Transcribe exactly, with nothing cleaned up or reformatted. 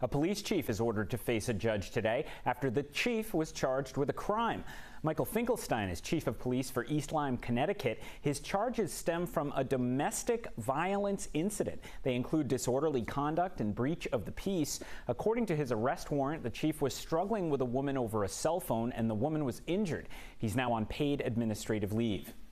A police chief is ordered to face a judge today after the chief was charged with a crime. Michael Finkelstein is chief of police for East Lyme, Connecticut. His charges stem from a domestic violence incident. They include disorderly conduct and breach of the peace. According to his arrest warrant, the chief was struggling with a woman over a cell phone and the woman was injured. He's now on paid administrative leave.